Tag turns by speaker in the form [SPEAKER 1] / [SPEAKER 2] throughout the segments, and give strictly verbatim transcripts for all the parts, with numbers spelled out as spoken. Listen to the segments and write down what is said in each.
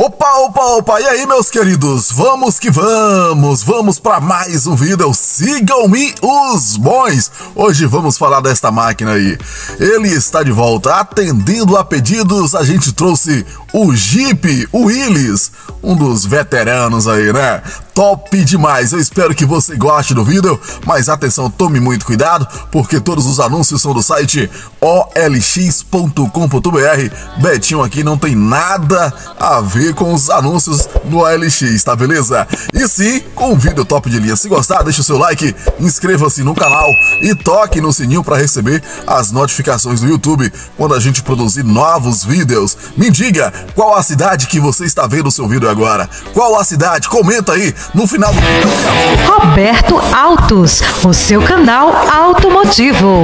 [SPEAKER 1] Opa, opa, opa, e aí meus queridos, vamos que vamos, vamos para mais um vídeo, sigam-me os bons. Hoje vamos falar desta máquina aí, ele está de volta, atendendo a pedidos, a gente trouxe o Jeep Willys, um dos veteranos aí, né? Top demais, eu espero que você goste do vídeo, mas atenção, tome muito cuidado, porque todos os anúncios são do site O L X ponto com ponto B R, Betinho aqui não tem nada a ver com os anúncios no O L X, tá beleza? E sim, com um vídeo top de linha, se gostar, deixa o seu like, inscreva-se no canal e toque no sininho para receber as notificações do YouTube quando a gente produzir novos vídeos. Me diga, qual a cidade que você está vendo o seu vídeo agora? Qual a cidade? Comenta aí no final do vídeo.
[SPEAKER 2] Roberto Autos, o seu canal automotivo.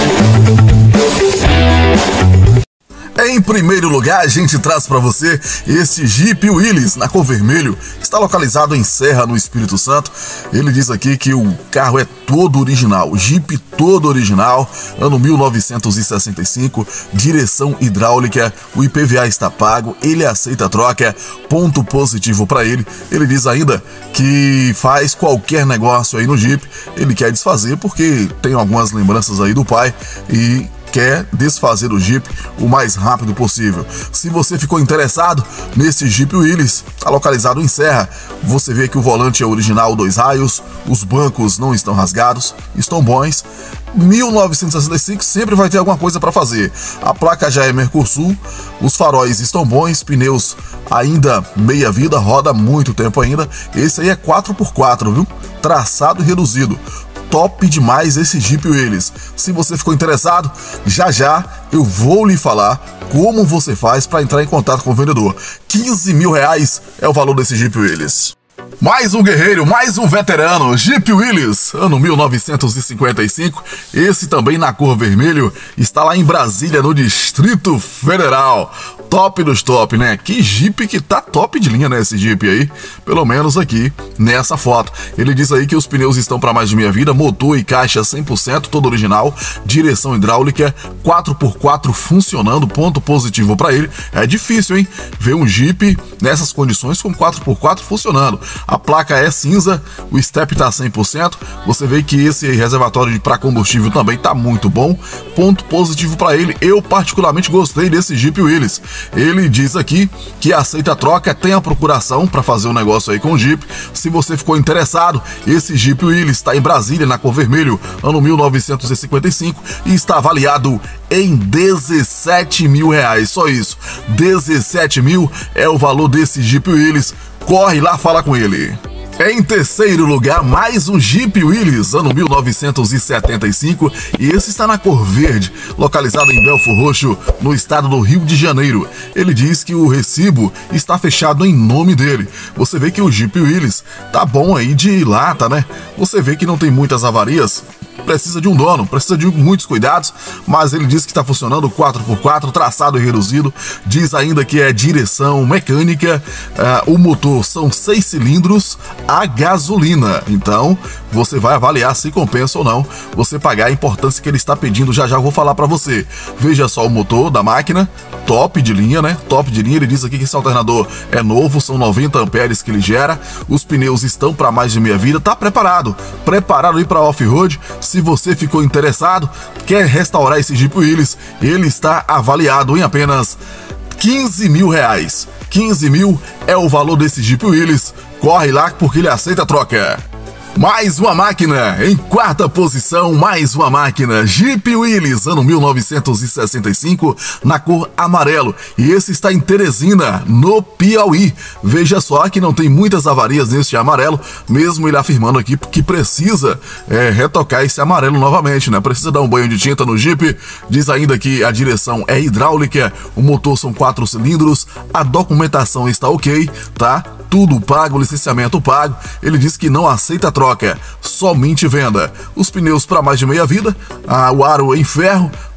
[SPEAKER 1] Em primeiro lugar, a gente traz para você esse Jeep Willys na cor vermelho, está localizado em Serra, no Espírito Santo. Ele diz aqui que o carro é todo original, Jeep todo original, ano mil novecentos e sessenta e cinco, direção hidráulica, o I P V A está pago, ele aceita troca, ponto positivo para ele. Ele diz ainda que faz qualquer negócio aí no Jeep, ele quer desfazer porque tem algumas lembranças aí do pai e quer desfazer o Jeep o mais rápido possível. Se você ficou interessado nesse Jeep Willys, está localizado em Serra, você vê que o volante é original, dois raios, os bancos não estão rasgados, estão bons. mil novecentos e sessenta e cinco sempre vai ter alguma coisa para fazer. A placa já é Mercosul, os faróis estão bons, pneus ainda meia vida, roda muito tempo ainda. Esse aí é quatro por quatro, viu? Traçado e reduzido. Top demais esse Jeep Willys. Se você ficou interessado, já já eu vou lhe falar como você faz para entrar em contato com o vendedor. quinze mil reais é o valor desse Jeep Willys. Mais um guerreiro, mais um veterano, Jeep Willys, ano mil novecentos e cinquenta e cinco, esse também na cor vermelho, está lá em Brasília, no Distrito Federal. Top dos top, né? Que Jeep que tá top de linha, né, esse Jeep aí, pelo menos aqui nessa foto. Ele diz aí que os pneus estão para mais de meia vida, motor e caixa cem por cento, todo original, direção hidráulica, quatro por quatro funcionando, ponto positivo para ele. É difícil, hein, ver um Jeep nessas condições com quatro por quatro funcionando. A placa é cinza, o step tá cem por cento, você vê que esse reservatório para combustível também tá muito bom, ponto positivo para ele. Eu particularmente gostei desse Jeep Willys. Ele diz aqui que aceita troca, tem a procuração para fazer um negócio aí com o Jeep. Se você ficou interessado, esse Jeep Willys está em Brasília, na cor vermelho, ano mil novecentos e cinquenta e cinco, e está avaliado em dezessete mil reais, só isso, dezessete mil é o valor desse Jeep Willys. Corre lá, fala com ele. Em terceiro lugar, mais um Jeep Willys, ano mil novecentos e setenta e cinco, e esse está na cor verde, localizado em Belfor Roxo, no estado do Rio de Janeiro. Ele diz que o recibo está fechado em nome dele. Você vê que o Jeep Willys tá bom aí de lata, né? Você vê que não tem muitas avarias. Precisa de um dono, precisa de muitos cuidados, mas ele diz que está funcionando quatro por quatro, traçado e reduzido. Diz ainda que é direção mecânica, uh, o motor são seis cilindros a gasolina. Então você vai avaliar se compensa ou não você pagar a importância que ele está pedindo. Já já vou falar para você. Veja só o motor da máquina, top de linha, né? Top de linha. Ele diz aqui que esse alternador é novo, são noventa amperes que ele gera. Os pneus estão para mais de meia vida, tá preparado, preparado aí para off-road. Se você ficou interessado, quer restaurar esse Jeep Willys, ele está avaliado em apenas quinze mil reais. quinze mil é o valor desse Jeep Willys. Corre lá porque ele aceita troca. Mais uma máquina, em quarta posição, mais uma máquina, Jeep Willys, ano mil novecentos e sessenta e cinco, na cor amarelo, e esse está em Teresina, no Piauí. Veja só que não tem muitas avarias neste amarelo, mesmo ele afirmando aqui que precisa é, retocar esse amarelo novamente, né? Precisa dar um banho de tinta no Jeep. Diz ainda que a direção é hidráulica, o motor são quatro cilindros, a documentação está ok, tá? Tudo pago, licenciamento pago. Ele diz que não aceita troca, somente venda. Os pneus para mais de meia vida, ah, o aro em ferro,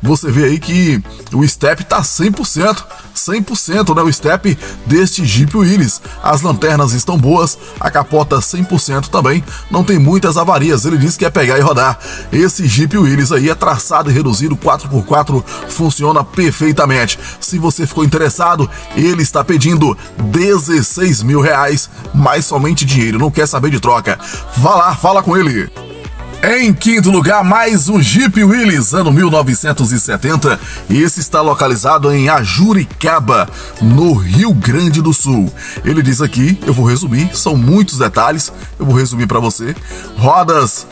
[SPEAKER 1] você vê aí que o step tá cem por cento, cem por cento, né, o step deste Jeep Willys. As lanternas estão boas, a capota cem por cento também, não tem muitas avarias. Ele disse que é pegar e rodar. Esse Jeep Willys aí é traçado e reduzido, quatro por quatro, funciona perfeitamente. Se você ficou interessado, ele está pedindo dezesseis mil reais, mais somente dinheiro, não quer saber de troca. Vá lá, fala com ele. Em quinto lugar, mais um Jeep Willys, ano mil novecentos e setenta. Esse está localizado em Ajuricaba, no Rio Grande do Sul. Ele diz aqui, eu vou resumir, são muitos detalhes, eu vou resumir para você. Rodas,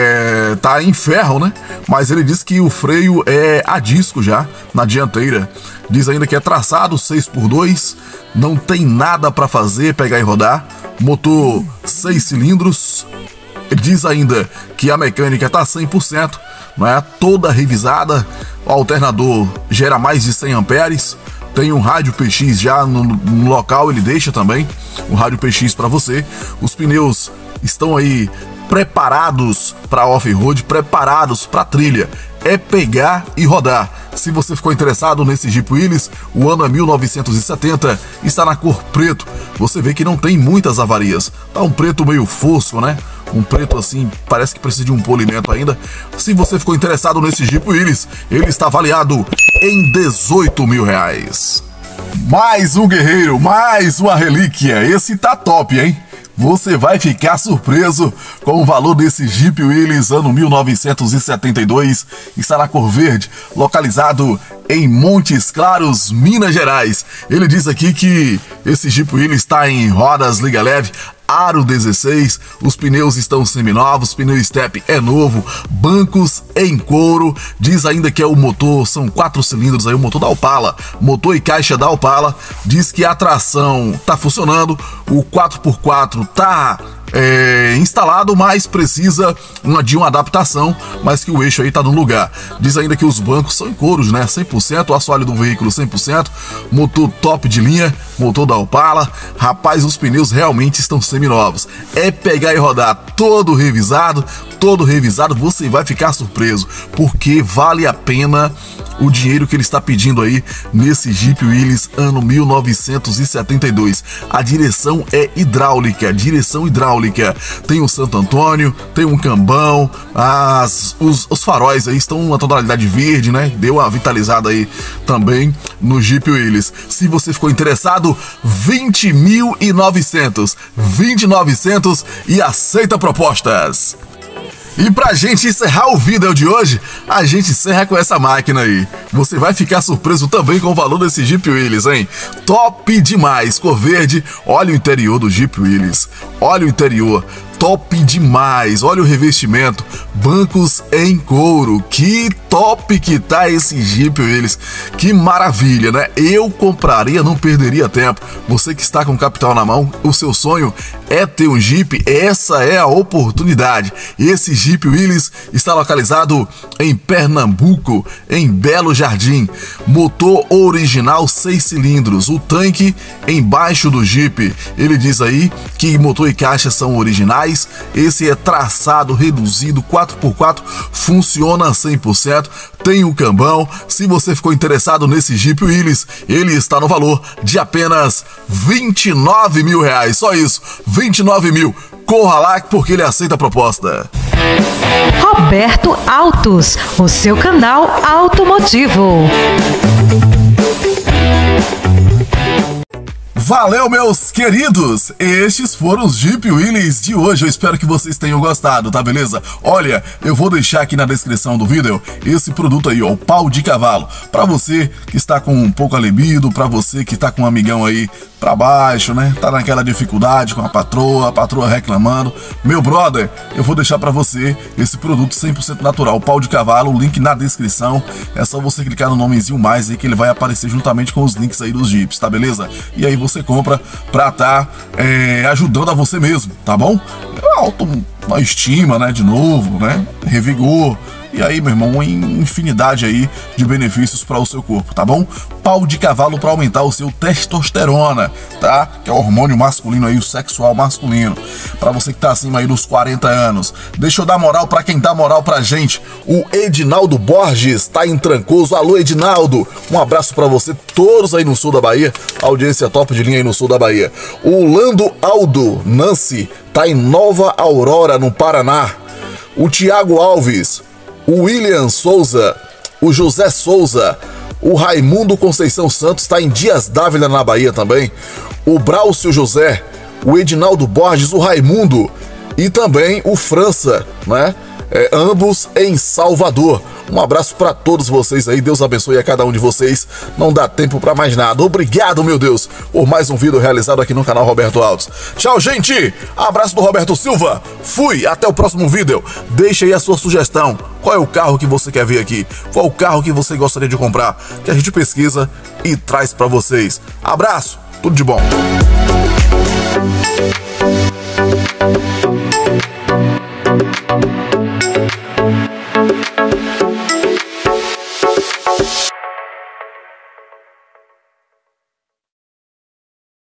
[SPEAKER 1] é, tá em ferro, né? Mas ele diz que o freio é a disco já, na dianteira. Diz ainda que é traçado seis por dois, não tem nada para fazer, pegar e rodar. Motor seis cilindros. Diz ainda que a mecânica está cem por cento, não é? Toda revisada, o alternador gera mais de cem amperes, tem um rádio P X já no, no local, ele deixa também um rádio P X para você. Os pneus estão aí preparados para off-road, preparados para trilha. É pegar e rodar. Se você ficou interessado nesse Jeep Willys, o ano é mil novecentos e setenta, está na cor preto. Você vê que não tem muitas avarias. Tá um preto meio fosco, né? Um preto assim, parece que precisa de um polimento ainda. Se você ficou interessado nesse Jeep Willys, ele está avaliado em dezoito mil reais. Mais um guerreiro, mais uma relíquia. Esse tá top, hein? Você vai ficar surpreso com o valor desse Jeep Willys ano mil novecentos e setenta e dois. Está na cor verde, localizado em Montes Claros, Minas Gerais. Ele diz aqui que esse Jeep Willys está em rodas liga leve, aro dezesseis, os pneus estão seminovos, pneu step é novo, bancos em couro. Diz ainda que é o motor, são quatro cilindros aí, o motor da Opala, motor e caixa da Opala. Diz que a tração tá funcionando, o quatro por quatro tá é, instalado, mas precisa uma, de uma adaptação, mas que o eixo aí tá no lugar. Diz ainda que os bancos são em couros, né, cem por cento, o assoalho do veículo cem por cento, motor top de linha, motor da Opala. Rapaz, os pneus realmente estão seminovos. É pegar e rodar, todo revisado, todo revisado, você vai ficar surpreso, porque vale a pena o dinheiro que ele está pedindo aí nesse Jeep Willys ano mil novecentos e setenta e dois. A direção é hidráulica, direção hidráulica. Tem o Santo Antônio, tem um cambão, as, os, os faróis aí estão uma tonalidade verde, né? Deu uma vitalizada aí também no Jeep Willys. Se você ficou interessado, vinte mil e novecentos, vinte mil e novecentos e aceita propostas. E pra gente encerrar o vídeo de hoje, a gente encerra com essa máquina aí. Você vai ficar surpreso também com o valor desse Jeep Willys, hein? Top demais, cor verde. Olha o interior do Jeep Willys, olha o interior. Top demais, olha o revestimento, bancos em couro, que top que tá esse Jeep Willys, que maravilha, né? Eu compraria, não perderia tempo. Você que está com o capital na mão, o seu sonho é ter um Jeep, essa é a oportunidade. Esse Jeep Willys está localizado em Pernambuco, em Belo Jardim. Motor original seis cilindros, o tanque embaixo do Jeep. Ele diz aí que motor e caixa são originais. Esse é traçado reduzido, quatro por quatro, funciona cem por cento, tem um cambão. Se você ficou interessado nesse Jeep Willys, ele está no valor de apenas vinte e nove mil reais, só isso, vinte e nove mil. Corra lá porque ele aceita a proposta.
[SPEAKER 2] Roberto Autos, o seu canal automotivo.
[SPEAKER 1] Valeu, meus queridos! Estes foram os Jeep Willys de hoje. Eu espero que vocês tenham gostado, tá beleza? Olha, eu vou deixar aqui na descrição do vídeo esse produto aí, ó, o pau de cavalo. Pra você que está com um pouco libido, pra você que tá com um amigão aí pra baixo, né? Tá naquela dificuldade com a patroa, a patroa reclamando. Meu brother, eu vou deixar pra você esse produto cem por cento natural, o pau de cavalo, o link na descrição. É só você clicar no nomezinho mais aí que ele vai aparecer juntamente com os links aí dos Jeeps, tá beleza? E aí você compra pra tá é, ajudando a você mesmo, tá bom? Autoestima, né? De novo, né? Revigor. E aí, meu irmão, uma infinidade aí de benefícios para o seu corpo, tá bom? Pau de cavalo para aumentar o seu testosterona, tá? Que é o hormônio masculino aí, o sexual masculino. Para você que tá acima aí dos quarenta anos. Deixa eu dar moral para quem dá moral pra gente. O Edinaldo Borges tá em Trancoso. Alô, Edinaldo. Um abraço para você, todos aí no sul da Bahia. Audiência top de linha aí no sul da Bahia. O Lando Aldo Nancy tá em Nova Aurora, no Paraná. O Tiago Alves, o William Souza, o José Souza, o Raimundo Conceição Santos está em Dias Dávila, na Bahia também. O Braucio José, o Edinaldo Borges, o Raimundo e também o França, né? É, ambos em Salvador. Um abraço para todos vocês aí, Deus abençoe a cada um de vocês. Não dá tempo para mais nada. Obrigado, meu Deus, por mais um vídeo realizado aqui no canal Roberto Altos. Tchau, gente. Abraço do Roberto Silva. Fui, até o próximo vídeo. Deixa aí a sua sugestão. Qual é o carro que você quer ver aqui? Qual é o carro que você gostaria de comprar? Que a gente pesquisa e traz para vocês. Abraço, tudo de bom.